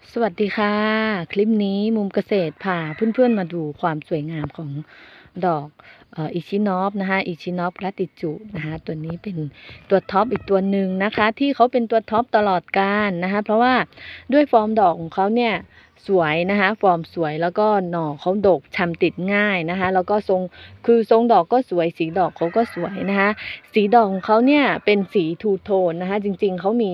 สวัสดีค่ะคลิปนี้มุมเกษตรพาเพื่อนๆมาดูความสวยงามของดอกอิชินอฟนะคะอิชินอฟกราติจูดนะคะตัวนี้เป็นตัวท็อปอีกตัวหนึ่งนะคะที่เขาเป็นตัวท็อปตลอดกาลนะคะเพราะว่าด้วยฟอร์มดอกของเขาเนี่ยสวยนะคะฟอร์มสวยแล้วก็หน่อเขาดกชำติดง่ายนะคะแล้วก็ทรงดอกก็สวยสีดอกเขาก็สวยนะคะสีดอกของเขาเนี่ยเป็นสีทูโทนนะคะจริงๆเขามี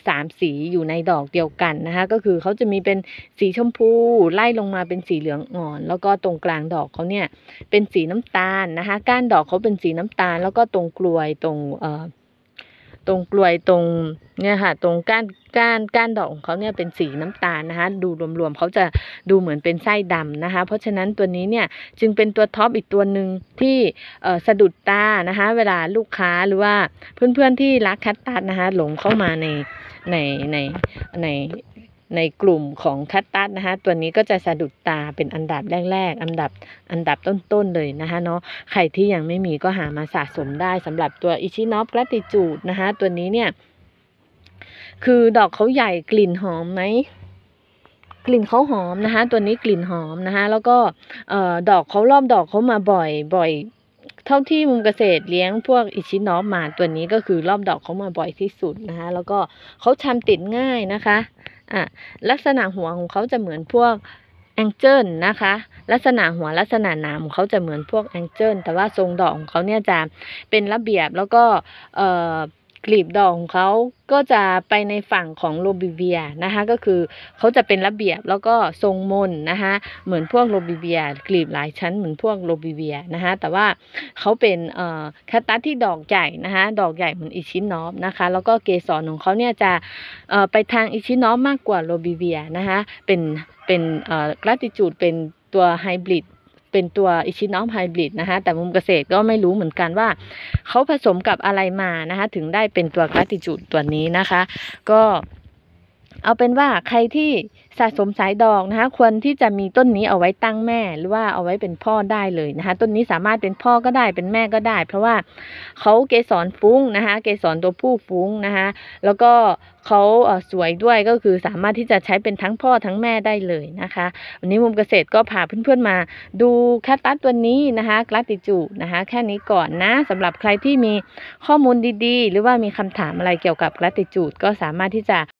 3สีอยู่ในดอกเดียวกันนะคะก็คือเขาจะมีเป็นสีชมพูไล่ลงมาเป็นสีเหลืองอ่อนแล้วก็ตรงกลางดอกเขาเนี่ยเป็นสีน้ำตาลนะคะก้านดอกเขาเป็นสีน้ำตาลแล้วก็ตรงกลวยตรงกลวยตรงเนี่ยค่ะตรงก้านดอกของเขาเนี่ยเป็นสีน้ำตาลนะคะดูรวมๆเขาจะดูเหมือนเป็นไส้ดำนะคะเพราะฉะนั้นตัวนี้เนี่ยจึงเป็นตัวท็อปอีกตัวหนึ่งที่สะดุดตานะคะเวลาลูกค้าหรือว่าเพื่อนๆที่รักคัตตัสนะคะหลงเข้ามาในในในในกลุ่มของคัตตัสนะคะตัวนี้ก็จะสะดุดตาเป็นอันดับแรกๆอันดับต้นๆเลยนะคะเนาะใครที่ยังไม่มีก็หามาสะสมได้สำหรับตัวอิชินอฟกราติจูดนะคะตัวนี้เนี่ยคือดอกเขาใหญ่กลิ่นหอมไหมกลิ่นเขาหอมนะคะตัวนี้กลิ่นหอมนะคะแล้วก็ดอกเขารอบดอกเขามาบ่อย เท่าที่มุมเกษตรเลี้ยงพวกอิชินอฟมาตัวนี้ก็คือรอบดอกเขามาบ่อยที่สุดนะคะแล้วก็เขาชำติดง่ายนะคะอ่ะลักษณะหัวของเขาจะเหมือนพวกแองเจิลนะคะลักษณะหัวลักษณะหนามของเขาจะเหมือนพวกแองเจิลแต่ว่าทรงดอกของเขาเนี่ยจะเป็นระเบียบแล้วก็เอ่อกลีบดอกของเขาก็จะไปในฝั่งของโรบิเวียนะคะก็คือเขาจะเป็นระเบียบแล้วก็ทรงมนนะคะเหมือนพวกโรบิเวียกลีบหลายชั้นเหมือนพวกโรบิเวียนะคะแต่ว่าเขาเป็นแคคตัสที่ดอกใหญ่นะคะดอกใหญ่เหมือนอิชินอฟนะคะแล้วก็เกสรของเขาเนี่ยจะไปทางอิชินอฟมากกว่าโรบิเวียนะคะเป็นกราติจูดเป็นตัวไฮบริดเป็นตัวอิชินอฟไฮบริดนะคะแต่มุมเกษตรก็ไม่รู้เหมือนกันว่าเขาผสมกับอะไรมานะคะถึงได้เป็นตัวกราติจูดตัวนี้นะคะก็เอาเป็นว่าใครที่สะสมสายดอกนะคะควรที่จะมีต้นนี้เอาไว้ตั้งแม่หรือว่าเอาไว้เป็นพ่อได้เลยนะคะต้นนี้สามารถเป็นพ่อก็ได้เป็นแม่ก็ได้เพราะว่าเขาเกสรฟุ้งนะคะเกสรตัวผู้ฟุ้งนะคะแล้วก็เขาสวยด้วยก็คือสามารถที่จะใช้เป็นทั้งพ่อทั้งแม่ได้เลยนะคะวันนี้มุมเกษตรก็พาเพื่อนๆมาดูแคคตัสตัวนี้นะคะกราติจูดนะคะแค่นี้ก่อนนะสำหรับใครที่มีข้อมูลดีๆหรือว่ามีคำถามอะไรเกี่ยวกับกราติจูดก็สามารถที่จะ